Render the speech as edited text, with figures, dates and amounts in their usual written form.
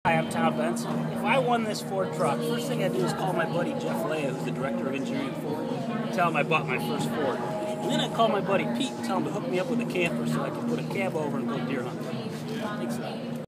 Hi, I'm Tom Benson. If I won this Ford truck, first thing I'd do is call my buddy Jeff Leah, who's the director of engineering at Ford, and tell him I bought my first Ford. And then I'd call my buddy Pete and tell him to hook me up with a camper so I could put a cab over and go deer hunting. Thanks a lot.